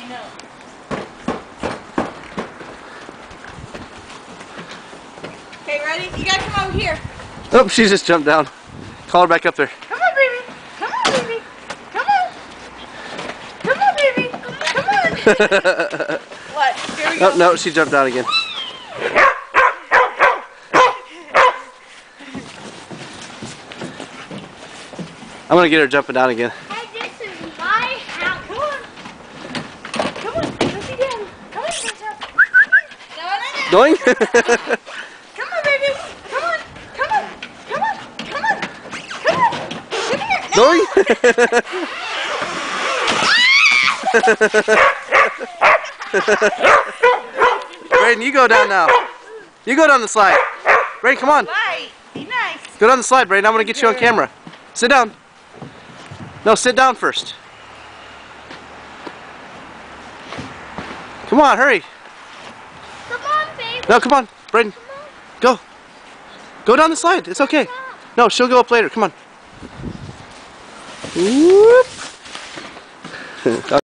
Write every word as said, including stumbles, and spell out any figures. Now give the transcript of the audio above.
know. Okay, ready? You gotta come over here. Oh, she just jumped down. Call her back up there. Come on, baby. Come on, baby. Come on. Come on, baby. Come on. What? Here we go. Oh, no, she jumped down again. I'm gonna get her jumping down again. Hey, this is my house. Come on. Come on. Let's see Daddy. Come on, Santa. No, no, no. Going? Come on, baby. Come on. Come on. Come on. Come on. Come on. Come here. Going? Brayden, you go down now. You go down the slide. Brayden, come on. Light. Be nice. Go down the slide, Brayden. I'm gonna get you on camera. Sit down. No, sit down first. Come on, hurry. Come on, baby. No, come on, Brayden. Go. Go down the slide. It's okay. No, she'll go up later. Come on. Whoop.